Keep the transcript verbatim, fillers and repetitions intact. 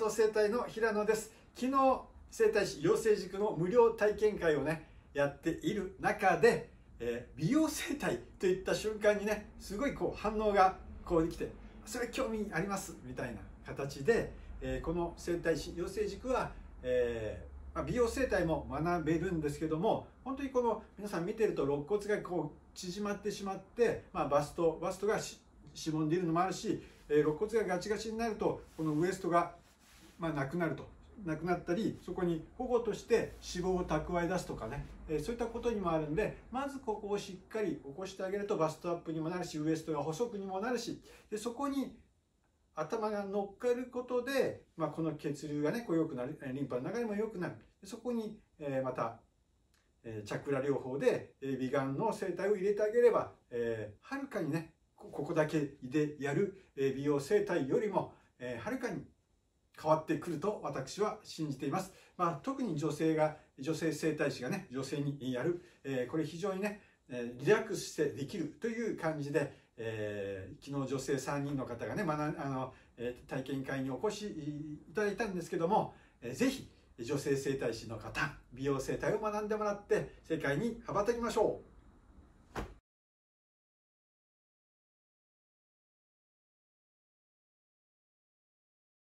想整体の平野です。昨日整体師養成塾の無料体験会をねやっている中で、えー、美容整体といった瞬間にねすごいこう反応がこうできて、それ興味ありますみたいな形で、えー、この整体師養成塾は、えーまあ、美容整体も学べるんですけども、本当にこの皆さん見てると肋骨がこう縮まってしまって、まあ、バストバストがししぼんでいるのもあるし、えー、肋骨がガチガチになるとこのウエストが、まあ、なくなるとなくなったり、そこに保護として脂肪を蓄え出すとかね、えー、そういったことにもあるんで、まずここをしっかり起こしてあげるとバストアップにもなるし、ウエストが細くにもなるし、でそこに頭が乗っかることで、まあ、この血流がねこう良くなる、リンパの流れも良くなる。そこに、えー、またえー、チャクラ療法で、えー、美顔の整体を入れてあげれば、えー、はるかにねここだけでやる、えー、美容整体よりも、えー、はるかに変わってくると私は信じています。まあ、特に女性が女性整体師がね女性にやる、えー、これ非常にねリラックスしてできるという感じで、えー、昨日女性さんにんの方がね、学あの、えー、体験会にお越しいただいたんですけども、えー、ぜひ女性整体師の方、美容整体を学んでもらって世界に羽ばたきましょう。